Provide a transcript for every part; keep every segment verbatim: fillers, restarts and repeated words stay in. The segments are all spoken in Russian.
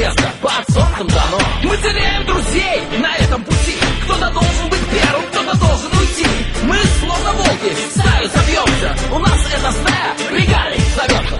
место под солнцем дано. Мы теряем друзей на этом пути. Кто-то должен быть первым, кто-то должен уйти. Мы словно волки в стаю собьемся. У нас эта стая регалий зовется.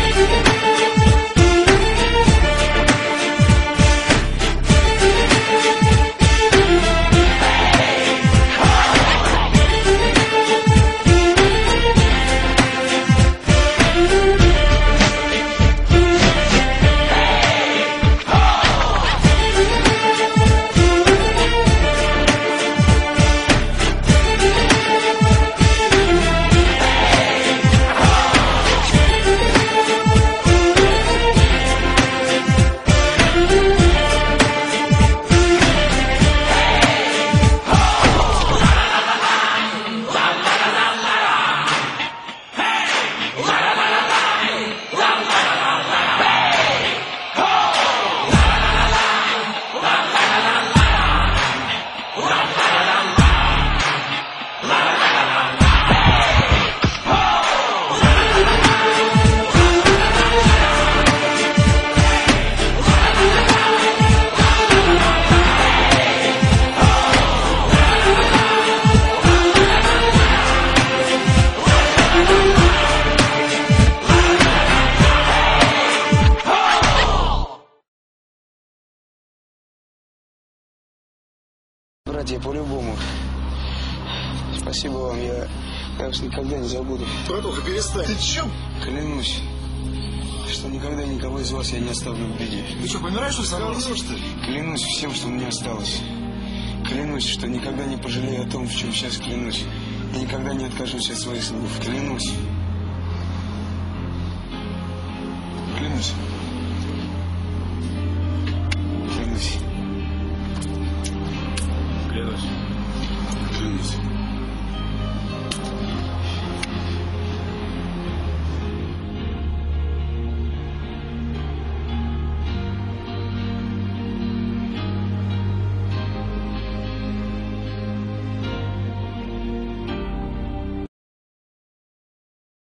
Братья, по-любому. Спасибо вам, я, я вас никогда не забуду. Братуха, перестань. Ты чё? Клянусь, что никогда никого из вас я не оставлю в беде. Ты что, помираешь, что ли? Что ли? Клянусь всем, что мне осталось. Клянусь, что никогда не пожалею о том, в чем сейчас клянусь. И никогда не откажусь от своих слов. Клянусь. Клянусь.